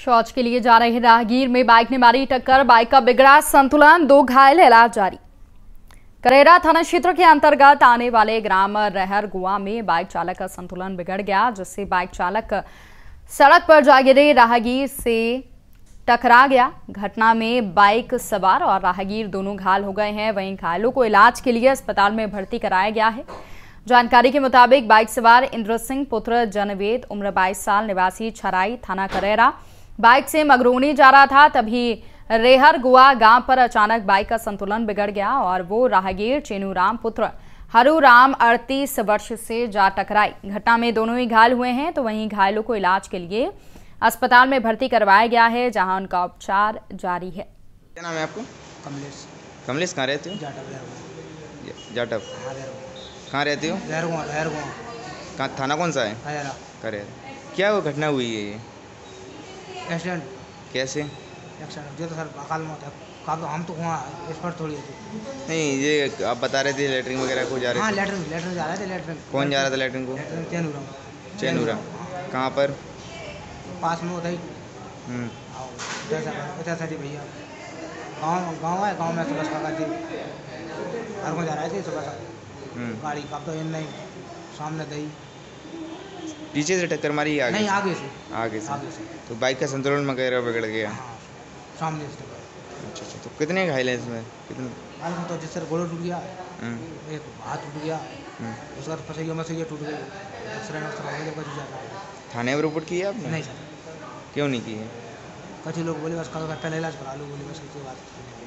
शौच के लिए जा रहे राहगीर में बाइक ने मारी टक्कर, बाइक का बिगड़ा संतुलन, 2 घायल, इलाज जारी। करेरा थाना क्षेत्र के अंतर्गत आने वाले ग्राम रहरगुआ में बाइक चालक का संतुलन बिगड़ गया, जिससे बाइक चालक सड़क पर जा गिरे राहगीर से टकरा गया। घटना में बाइक सवार और राहगीर दोनों घायल हो गए हैं। वहीं घायलों को इलाज के लिए अस्पताल में भर्ती कराया गया है। जानकारी के मुताबिक बाइक सवार इंद्र सिंह पुत्र जनवेद, उम्र 22 साल, निवासी छराई, थाना करेरा, बाइक से मगरोनी जा रहा था। तभी रेहरगुआ गांव पर अचानक बाइक का संतुलन बिगड़ गया और वो राहगीर चेनूराम पुत्र हरूराम 38 वर्ष से जा टकराई। घटना में दोनों ही घायल हुए हैं, तो वहीं घायलों को इलाज के लिए अस्पताल में भर्ती करवाया गया है, जहां उनका उपचार जारी है। क्या नाम है आपको? कमलेश। कमलेश, कहाँ रहते हो? जाटव। कहाँ रहते हो? कहाँ, थाना कौन सा है? करेरा। क्या वो घटना हुई है? ये एक्सीडेंट। कैसे? एक्सीडेंट जो तो सर अकाल मौत है। हम तो वहाँ एक्सपर्ट थोड़ी है। नहीं, ये आप बता रहे थे लेटरिन वगैरह को जा रहे थे? हाँ, लेटरिन जा रहे थे। लेटरिन कौन जा रहा था लेटरिन को? चेनूरा। कहाँ पर? पास में उधर जी भैया गाँव है। गाँव में सुबह काका जी घर को जा रहे थे। सुबह गाड़ी का तो नहीं, सामने दही पीछे से टक्कर मारी? आगे नहीं, आगे से। तो बाइक का संतुलन वगैरह बिगड़ गया? हाँ, सामने से। अच्छा। तो कितने घायल हैं इसमें? कितने? तो जिस सर गोड़ टूट गया, एक हाथ टूट गया, उसका पसैया मसैया टूट गई। थाने में रिपोर्ट की है आपने? नहीं सर। क्यों नहीं की है? कई लोग बोले बस पहले इलाज करा लो, बोले बस बात।